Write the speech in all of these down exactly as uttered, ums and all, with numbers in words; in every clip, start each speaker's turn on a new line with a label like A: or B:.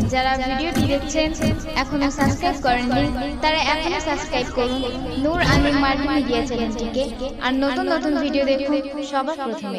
A: যারা ভিডিওটি দেখছেন এখনো সাবস্ক্রাইব করেননি তারা এখনো সাবস্ক্রাইব করুন নূর আমিন মাল্টি মিডিয়া চ্যানেলটিকে আর নতুন নতুন ভিডিও দেখুন সবার প্রথমে।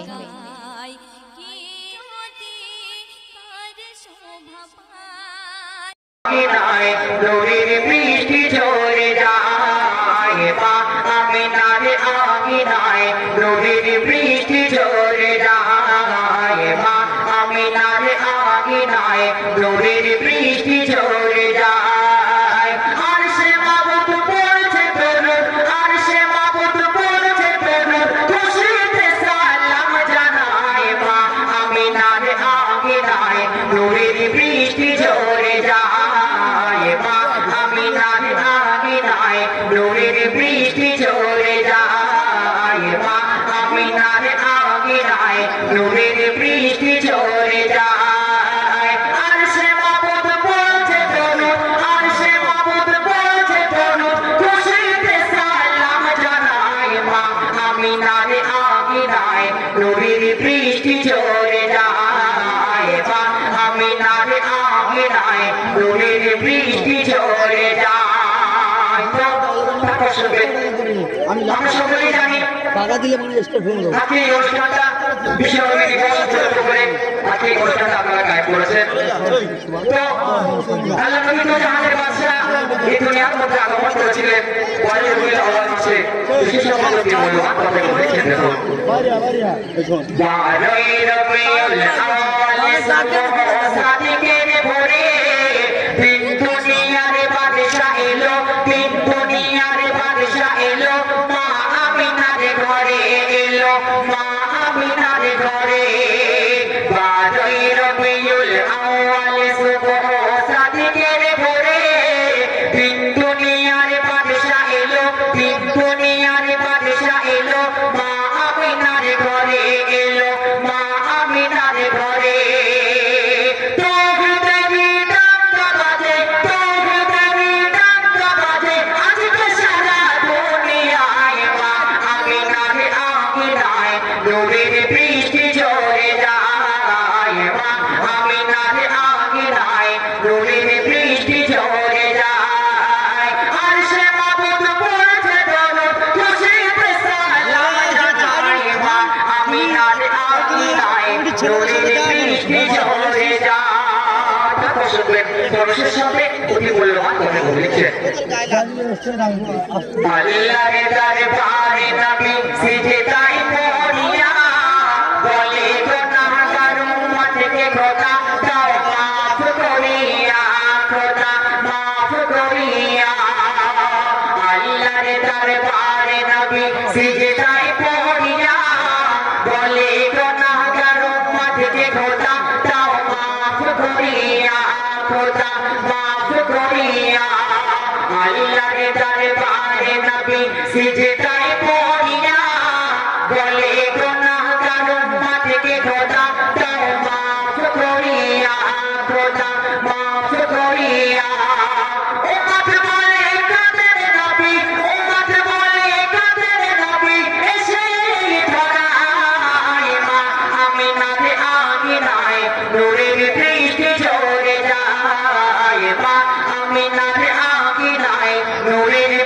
B: আমরা সকলেই জানি টাকা দিলে মানে স্টেপ হয়ে যাবে। আজকে এই অনুষ্ঠানটা বিশ্বকবি দিবস উপলক্ষ করে আজকে এই অনুষ্ঠানটা আপনারা গায়ে করেছেন। তো আল্লাহ নবী তো জাহানের বাদশাহ এই দুনিয়ার মধ্যে আগমন করেছিলেন পরে রবিউল আউয়াল মাসে বিশেষ সম্মানিত মূল্যবান কথাগুলো লিখে দেখুন। বারোই রবিউল আউয়াল সাদিকের ভোরে তিন দুনিয়ার বাদশা এলো, তিন দুনিয়ার বাদশা এলো, মা আমিনার ঘরে এলো, মা আমিনার ঘরে। বারোই রবিউল আউয়াল সুবহ সাদিকের ভোরে তিন দুনিয়ার বাদশা এলো, তিন দুনিয়ার বাদশা এলো, মা আমিনার ঘরে এলো, মা আমিনার ঘরে। আল্লাহর দরবারে নবী সিজদায় পড়িয়া বলে গুনাহগার উম্মতকে খোদা দাও মাফ করিয়া, খোদা মাফ করিয়া। আল্লাহর দরবারে নবী সিজদায় পড়িয়া বলে গুনাহগার উম্মতকে খোদা দাও মাফ করিয়া, খোদা মাফ করিয়া। আল্লাহর দরবারে নবী সিজদায় পড়িয়া বলে গুনাহগার উম্মতকে খোদা দাও মাফ করিয়া, খোদা মাফ করিয়া। উম্মত বলে কাদের নবী, উম্মত বলে কাদের নবী এসে ধরায় মা আমিনার আঙিনায় নূরের বৃষ্টি ঝরে যায়, মা আমিনার আঙিনায় নূরের